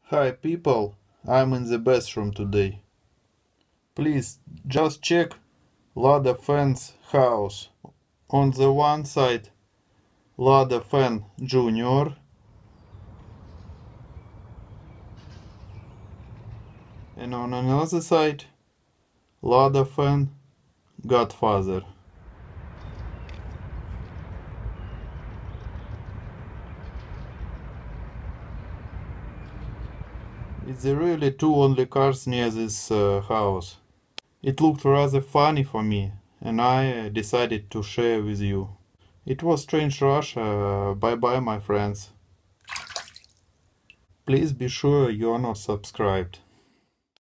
Hi people, I'm in the bathroom today. Please just check Lada Fan's house. On the one side, Lada Fan Jr. and on another side, Lada Fan Godfather. It's really two only cars near this house. It looked rather funny for me, and I decided to share with you. It was strange rush. Bye bye, my friends. Please be sure you're not subscribed.